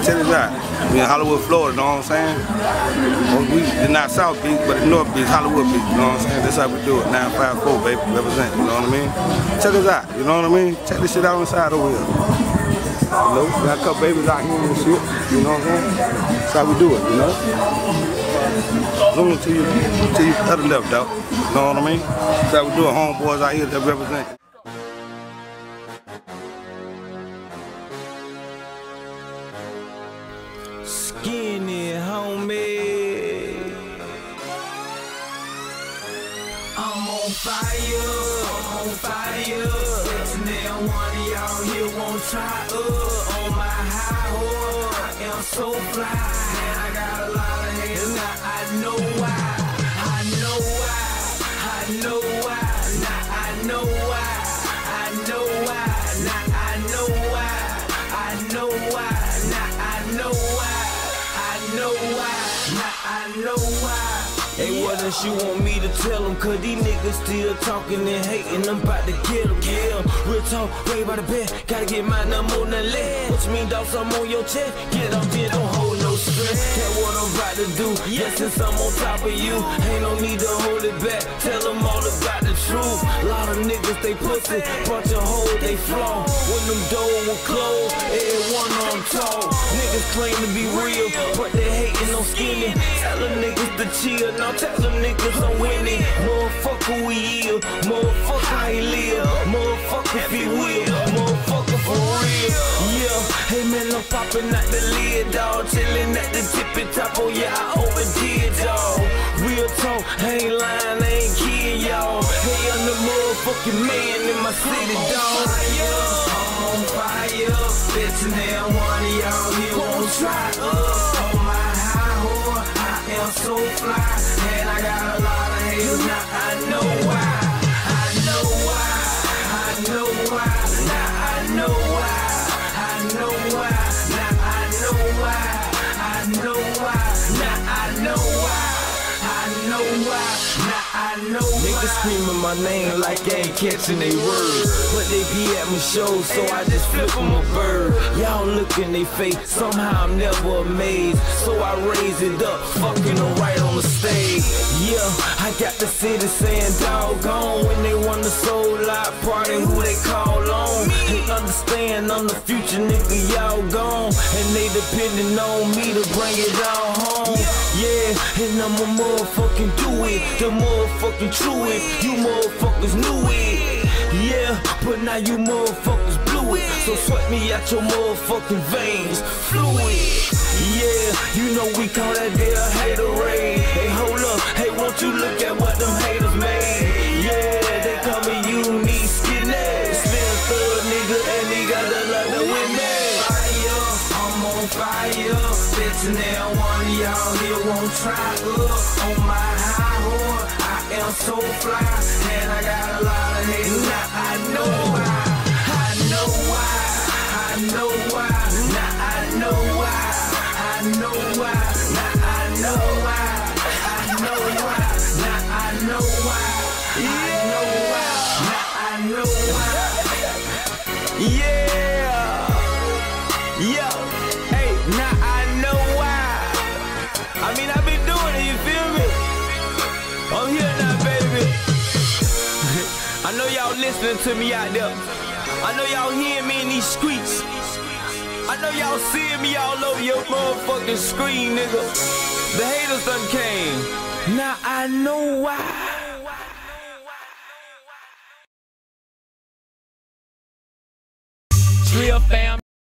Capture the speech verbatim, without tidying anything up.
check this out. We in Hollywood, Florida, you know what I'm saying? Well, we, it's not South Beach, but it's North Beach, Hollywood Beach, you know what I'm saying? That's how we do it, nine five four, baby, represent, you know what I mean? Check us out, you know what I mean? Check this shit out inside over here. You know, we got a couple babies out here and shit, you know what I'm saying? That's how we do it, you know? Zoom to you, to you other left, though, you know what I mean? That's how we do it, homeboys out here that represent. Skinny, homie. I'm on fire, I'm on fire. And now one of y'all here won't try up on my high horse. I am so fly, and I got a lot of haters. Now I know why, I know why, I know why. Now I know why, I know why. Now I know why, I know why. Now I know why. I know why, now I know why. Hey, what else you want me to tell them? Cause these niggas still talking and hating, I'm about to get them, yeah. Real talk, way by the bed, gotta get my number on the leg. What you mean, dog, something on your chest? Get up there, don't hold no stress. That's what I'm about to do, yeah, since I'm on top of you. Ain't no need to hold it back, tell them all about the truth. A lot of niggas, they pussy, bunch of hoes, they flaw. When them doors were closed, every one of them tall. Niggas claim to be real, but they hating on skinny. Tell them niggas to chill, now tell them niggas I'm winning. Motherfucker we is, motherfucker how he live, motherfucker if he will, motherfucker for real. Yeah, hey man, I'm popping out the lid, dawg, chilling at the tippy top. Oh yeah, I overdid, dawg. Real talk, I ain't lying, I ain't kidding, y'all. Hey, I'm the motherfucking man in my city, dawg. I'm on fire, bitch, now one of y'all here won't try up on my high horse. I am so fly, and I got a lot of haters. Now I know why, I know why, I know why. Now I know why, I know why. Now I know why, I know why. Now I know why, I know why. Now I know why. Niggas screaming my name like they ain't catching they words, but they be at my shows, so I just flip them a bird. Y'all look in they face, somehow I'm never amazed, so I raise it up, fucking them right on the stage. Yeah, I got the city saying doggone when they want the soul out party, who they call on. They understand I'm the future, nigga, y'all gone, and they depending on me to bring it all home. Yeah, and I'ma motherfucking do it, the motherfucking true it, you motherfuckers knew it. Yeah, but now you motherfuckers blew it, so sweat me out your motherfucking veins, fluid. Yeah, you know we call that deal haterade. Hey, hold up, hey, won't you look at what them haters made? Yeah, they call me unique skinny, slim thug nigga, and he got the love to win me. Fire, I'm on fire, bitch, now one of y'all here won't try up on my high horse. I am so fly, and I got a lot of haters. Now I know why, I know why, I know why. Now I know why, I know why. Now I know why, I know why. Now I know why, I know why. Now I know why. Yeah, yeah. Hey, now I know why. I mean, I've been doing it, you feel me? I'm here now, baby. I know y'all listening to me out there. I know y'all hearing me in these streets. I know y'all seeing me all over your motherfucking screen, nigga. The haters done came. Now I know why. Real fam.